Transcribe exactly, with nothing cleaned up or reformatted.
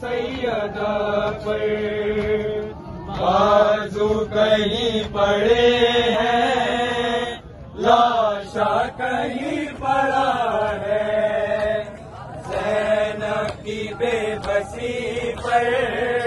सैयदा पर बाजू कहीं पड़े हैं, लाशा कहीं पड़ा है, ज़ैनब की बेबसी पर